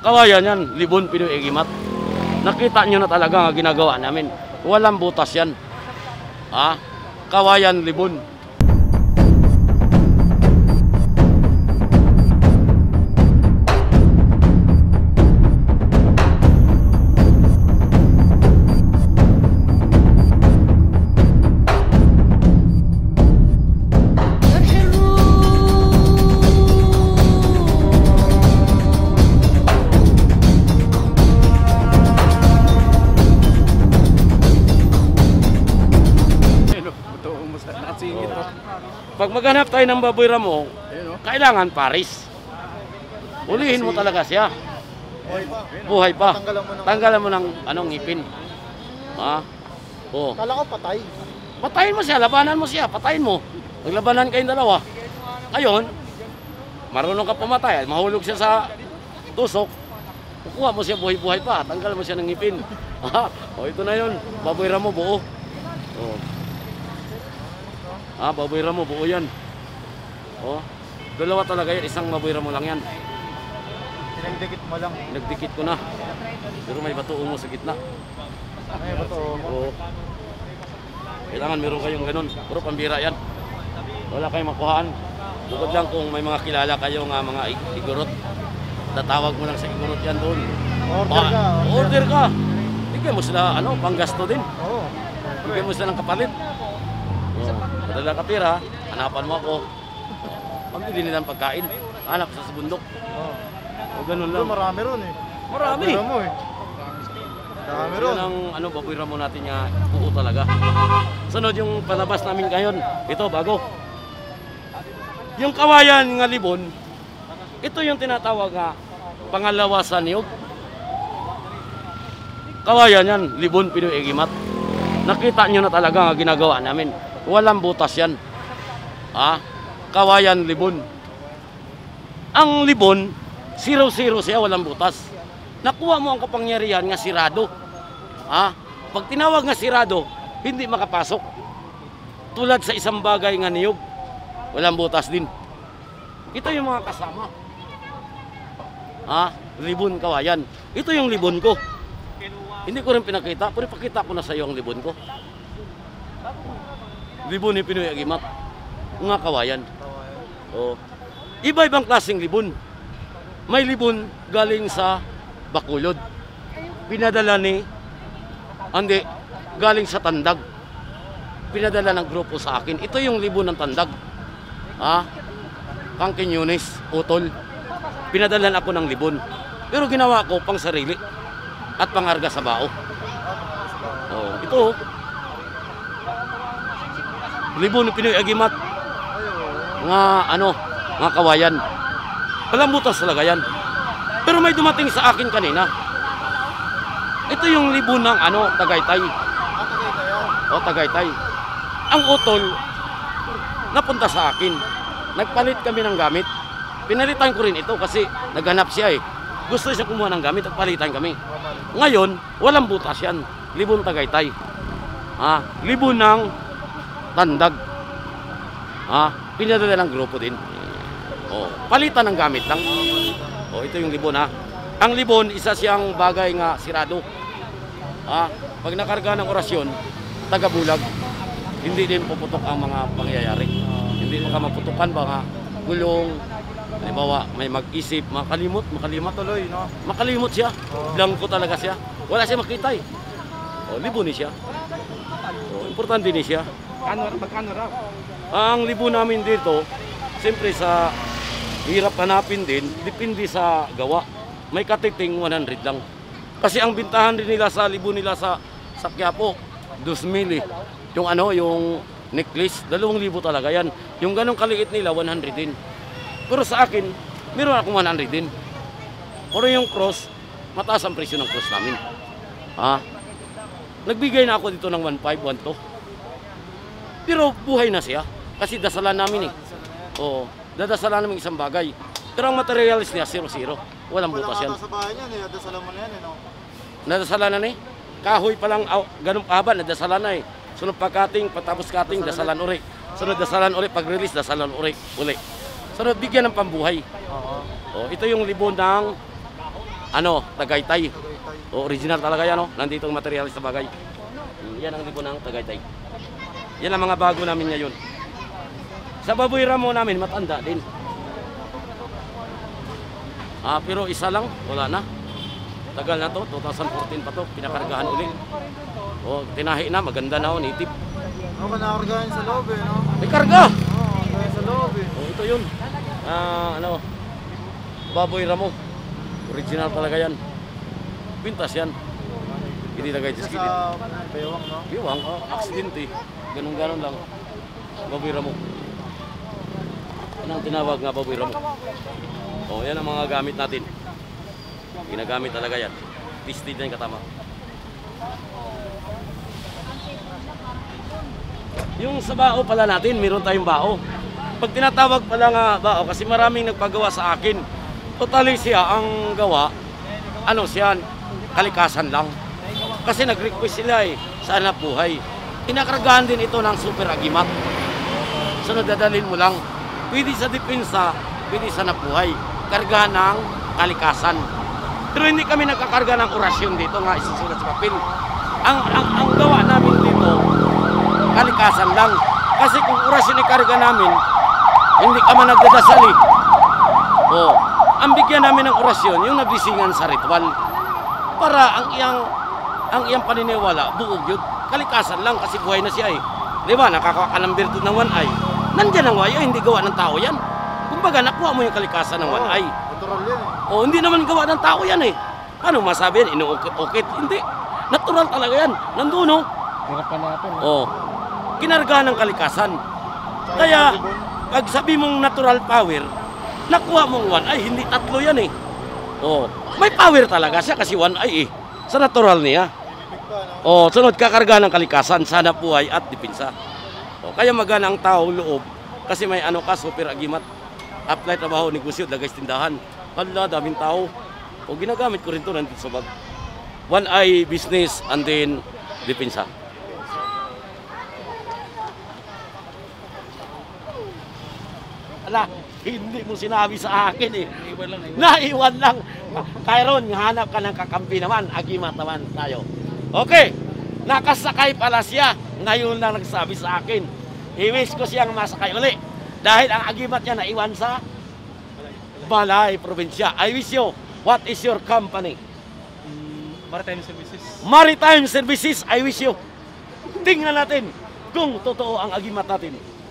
Kawayan yan, Libon Pinoy Egimat. Nakita nyo na talaga ang ginagawa namin. Walang butas yan. Kawayan, Libon. Pag maghanap tayo ng baboy ramo, kailangan paris. Ulihin mo talaga siya. Buhay pa. Tanggalan mo ng ngipin. Kala ko patay. Patayin mo siya, labanan mo siya, patayin mo. Naglabanan kayong dalawa. Ngayon, marunong ka pumatay, mahulog siya sa tusok. Kukuha mo siya buhay-buhay pa, tanggalan mo siya ng ngipin. Ito na yun, baboy ramo buo. Baboy ramo, buo yan. Dalawa talaga yan, isang baboy ramo lang yan. Pinagdikit mo lang. Nagdikit ko na. Pero may bato mo sa gitna. May bato mo. Kailangan meron kayong ganun. Pero pambira yan. Wala kayong makuhaan. Bukod lang kung may mga kilala kayo nga mga igurot. Tatawag mo lang sa igurot yan doon. Order ka. Bigyan mo sila, panggasto din. Bigyan mo sila ng kapalit. Madala ka pira, hanapan mo ako. Pambili nilang pagkain, hanap sa bundok. Ganun lang. Marami ron eh. Marami. Marami ron. Yan ang baboy ramo natin nga buo talaga. Sunod yung palabas namin ngayon. Ito, bago. Yung kawayan nga Libon, ito yung tinatawag nga pangalawa sa niyog. Kawayan yan, Libon Pinoy Egimat. Nakita nyo na talaga ang ginagawa namin. Walang butas yan. Kawayan, Libon. Ang Libon, 0-0 siya, walang butas. Nakuha mo ang kapangyarihan nga sirado. Pag tinawag nga sirado, hindi makapasok. Tulad sa isang bagay nga niyog, walang butas din. Ito yung mga kasama. Libon, kawayan. Ito yung Libon ko. Hindi ko rin pinakita, pero ipakita ko na sa iyo ang Libon ko. Libon ni Pinoy Egimat. Nga kawayan. Iba-ibang klaseng libon. May libon galing sa Bacolod. Pinadala galing sa Tandag. Pinadala ng grupo sa akin. Ito yung libon ng Tandag. Kangkin Yunis, Utol. Pinadalan ako ng libon. Pero ginawa ko pang sarili at pangarga sa bao. Ito. Libon ni Pinoy Egimat. Nga kawayan. Walang butas talaga yan. Pero may dumating sa akin kanina. Ito yung libon ng Tagaytay. Tagaytay. Ang utol napunta sa akin. Nagpalit kami ng gamit. Pinalitan ko rin ito kasi naghanap siya eh. Gusto siya kumuha ng gamit at palitan kami. Ngayon, walang butas yan. Libon Tagaytay. Libon ng Tandag. Pinadala ng grupo din. Palitan ng gamit lang. Ito yung libon Ang libon, isa siyang bagay nga sirado. Pag nakarga ng orasyon, tagabulag, hindi din puputok ang mga pangyayari. Hindi ka maputukan ba gulong. Halimbawa, may mag-isip, makalimot tuloy, no? Makalimot siya. Blanco talaga siya. Wala siya makita eh. Libon ni siya. Importante ni siya. Magkano raw? Ang libon namin dito, siyempre sa hirap hanapin din, depende sa gawa. May katiting 100 lang. Kasi ang bintahan din nila sa libon nila sa Quiapo, 2,000 eh. Yung necklace, 2,000 talaga yan. Yung ganong kaliit nila, 100 din. Pero sa akin, meron akong 100 din. Pero yung cross, mataas ang presyo ng cross namin. Nagbigay na ako dito ng 1,500, 1,200. Pero buhay na siya. Kasi dasalan namin eh. Dadasalan namin isang bagay. Pero ang materialis niya, 0-0. Walang butas yan. Wala ka sa bahay niyan eh, nadasalan mo na yan eh, no? Nadasalan na eh. Kahoy pa lang, ganun kahaba, nadasalan na eh. Sunod pag-cutting, patapos cutting, dasalan uli. Sunod dasalan uli, pag-release, dasalan uli. Sunod bigyan ng pambuhay. Ito yung libon ng ano, Tagaytay. Tagaytay. O, original talaga yan, no? Nandito ang materialis sa bagay. Yan ang libon ng Tagaytay. Yan ang mga bago namin ngayon. Sa baboy ramo namin, matanda din. Pero isa lang, wala na. Tagal na to, 2014 pa to, pinakargahan ulit. O, tinahi na, maganda na, native. Ako nakargahan sa loob eh, no? May karga! Oo, kargahan sa loob eh. O, ito yun. Ano, baboy ramo. Original talaga yan. Pintas yan. Hindi na guys, Isa skidit. sa bewang, no? Biwang, aksidente. Ganun-ganon lang. Baboy ramo. Yan ang tinawag nga baboy ramo. O, yan ang mga gamit natin. Ginagamit talaga yan. Tested na yung katama. Yung sa bao pala natin, meron tayong bao. Pag tinatawag pala nga bao, kasi maraming nagpagawa sa akin. Totally siya ang gawa, ano siya, kalikasan lang. Kasi nag-request sila sa hanap buhay. Pinakargahan din ito ng super agimat. So nadadalhin mo lang. Pwede sa depensa, pwede sa hanap buhay. Karga ng kalikasan. Pero hindi kami nagkakarga ng orasyon dito nga isusulat sa papel. Ang gawa namin dito, kalikasan lang. Kasi kung orasyon ikarga namin, hindi ka man nagdadasal eh. O, ang bigyan namin ng orasyon, yung nabisingan sa ritual. Para ang iyang paniniwala, buog yun. Kalikasan lang kasi buhay na siya eh. Di ba, nakakawa ka ng virtud ng one eye. Nandyan ang wayo, hindi gawa ng tao yan. Kumbaga, nakuha mo yung kalikasan ng one eye. Natural yan eh. O, hindi naman gawa ng tao yan eh. Paano masabi yan? Inuukit-ukit? Hindi. Natural talaga yan. Nandun no? Hirapan natin. O, kinarga ng kalikasan. Kaya, pag sabi mong natural power, nakuha mong one eye, hindi tatlo yan eh. O, may power talaga siya kasi one eye eh. Sa natural niya. O, sunod kakarga ng kalikasan, sana buhay at dipinsa. O, kaya magana ang tao loob kasi may ano ka, super agimat. Apply trabaho, negosyo, dagay tindahan. Hala, daming tao. O, ginagamit ko rin ito nandito sa bag. One eye business and then dipinsa. Ala, hindi mo sinabi sa akin eh. Naiwan lang. Kairon, hanap ka ng kakampi naman. Agimat naman tayo. Okay, nakasakay pala siya. Ngayon lang nagsabi sa akin. I-wish ko siyang masakay uli. Dahil ang agimat niya naiwan sa Balay, probinsya. I wish you, what is your company? Maritime Services. Maritime Services, I wish you. Tingnan natin kung totoo ang agimat natin.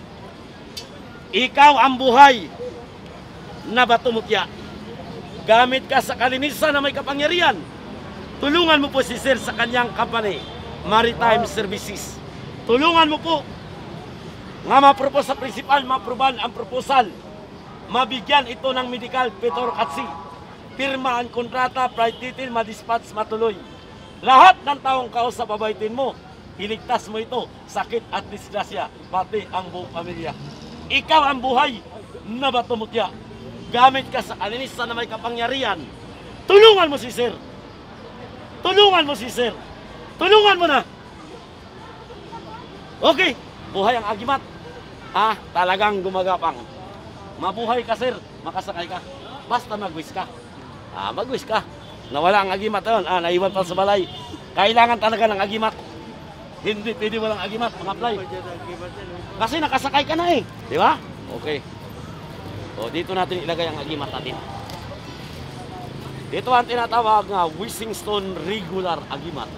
Ikaw ang buhay na batumutya. Gamit ka sa kalinisan na may kapangyarihan. Tulungan mo po si Sir sa kanyang company, Maritime Services. Tulungan mo po nga ma-propose sa principal, ma-aproban ang proposal. Mabigyan ito ng medical, Petor Katsi. Pirma ang kontrata, flight title, madispatch, matuloy. Lahat ng taong kausap babaitin mo, iligtas mo ito, sakit at disgrasya, pati ang buong pamilya. Ikaw ang buhay na batumutya. Gamit ka sa kalinisan na may kapangyarihan. Tulungan mo si Sir. Tulungan mo si Sir. Tulungan mo na. Okay, buhay ang agimat. Talagang gumagapang. Mabuhay ka, Sir. Makasakay ka. Basta mag-wish ka. Mag-wish ka. Nawala ang agimat yun. Naiwan pa sa balay. Kailangan talaga ng agimat. Hindi pwede walang agimat. Mag-apply. Kasi nakasakay ka na eh. Di ba? Okay. O, dito natin ilagay ang agimat natin. Dito ang tinatawag nga wishing stone regular agimat.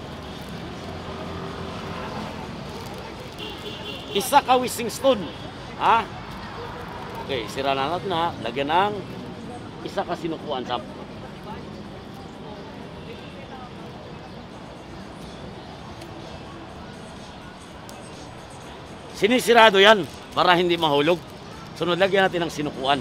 Isa ka wishing stone. Okay, sira na natin ha. Lagyan ng isa ka sinukuan sa sinisirado yan para hindi mahulog. Sunod, lagyan natin ng sinukuan.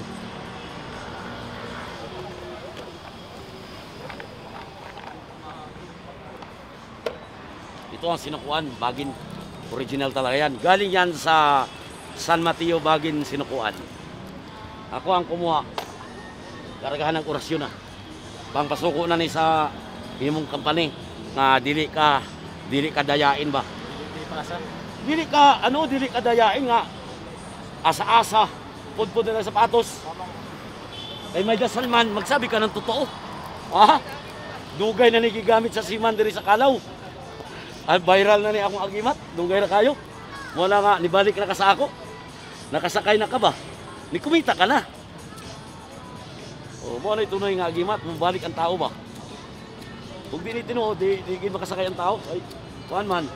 Ito ang sinukuan, bagin. Original talaga yan. Galing yan sa San Mateo, bagin sinukuan. Ako ang kumuha. Karagahan ng orasyon na. Pangpasuko na ni sa imong company nga dili ka dayain ba? Dili ka dayain nga asa-asa, pudpud na sapatos. Ay may dasal man, magsabi ka ng totoo. Dugay na nigigamit sa siman diri sa Kalaw. Ay viral na ni akong agimat. Dugay na kayo. Wala nga nibalik na ka sa ako. Nakasakay na ka ba? Ni kumita ka na. O mo na tunay nga agimat, mabalik ang tao ba? Kung di ni tinuod, di makasakay ang tao. Ay, kuan man.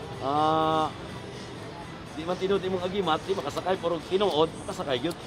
Di man tinuod imong agimat, di makasakay pero tinuod, makasakay gyud.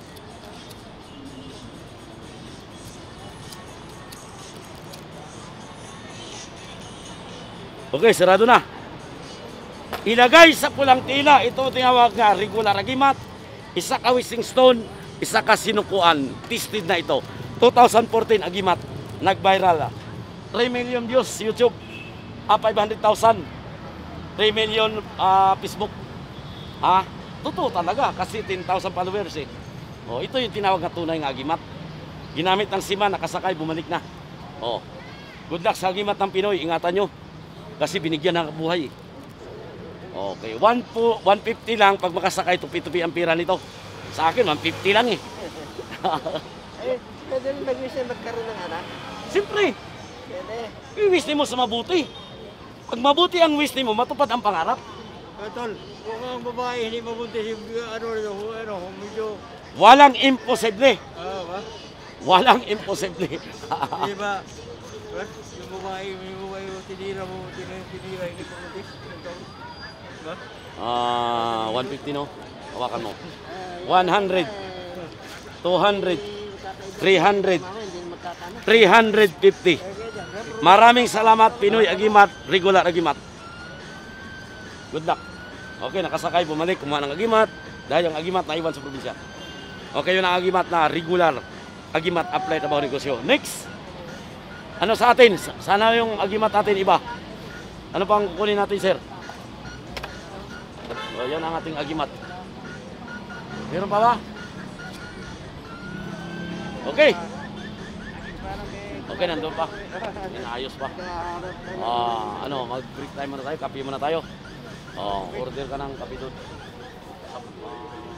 Okay, sarado na. Ilagay sa pulang tila, ito tinawag nga regular agimat, isa ka wishing stone, isa ka sinukuan. Tested na ito. 2014 agimat, nag-viral. 3 million views YouTube, 500,000. 3 million Facebook. Totoo talaga kasi 10,000 followers eh. Oh, ito yung tinawag na tunay nga agimat. Ginamit ng sima, nakasakay, bumalik na. Oh. Good luck sa agimat ng Pinoy, ingatan nyo. Kasi binigyan ng buhay. Okay, 150 lang pag makasakay, tupi-tupi ang pira nito. Sa akin, 150 lang eh. Pwede rin mag-wish na magkaroon ng anak? Siyempre, Pwede. i-wish mo sa mabuti. Pag mabuti ang wish mo, matupad ang pangarap. Tol, kung ang babae hindi mabuntis yung medyo... Walang imposible. Ba? Walang imposible. Di ba? Yung babae tinira hindi mabuntis. Ba? 150 no? Hawakan mo. 100, 200, 300, 350. Maraming salamat Pinoy Agimat, regular Agimat. Good luck. Okay, nakasakay, bumalik, kumuha ng agimat. Dahil ang agimat na iwan sa probinsya. Okay, yun ang agimat na regular agimat apply trabaho negosyo. Next! Ano sa atin? Sana yung agimat natin iba. Ano pang kukunin natin, sir? So, yan ang ating agimat. Meron pa ba? Okay. Okay, nandun pa. Inaayos pa. Mag-break time muna tayo. Kape muna tayo. Order ka ng kape doon.